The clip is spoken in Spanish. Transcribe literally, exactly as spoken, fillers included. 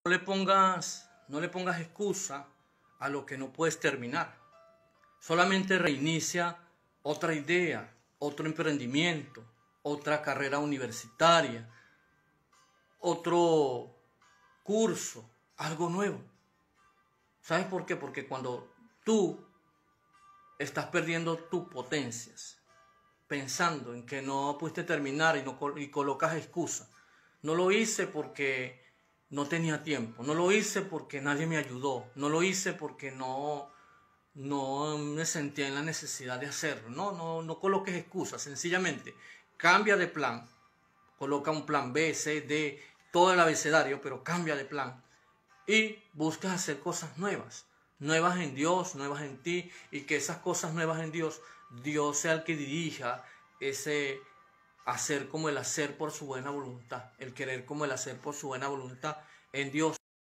No le pongas, no le pongas excusa a lo que no puedes terminar. Solamente reinicia otra idea, otro emprendimiento, otra carrera universitaria, otro curso, algo nuevo. ¿Sabes por qué? Porque cuando tú estás perdiendo tus potencias, pensando en que no pudiste terminar y, no, y colocas excusas, no lo hice porque no tenía tiempo, no lo hice porque nadie me ayudó, no lo hice porque no, no me sentía en la necesidad de hacerlo. No, no, no coloques excusas, sencillamente cambia de plan, coloca un plan B, C, D, todo el abecedario, pero cambia de plan y buscas hacer cosas nuevas, nuevas en Dios, nuevas en ti, y que esas cosas nuevas en Dios, Dios sea el que dirija ese hacer como el hacer por su buena voluntad, el querer como el hacer por su buena voluntad en Dios.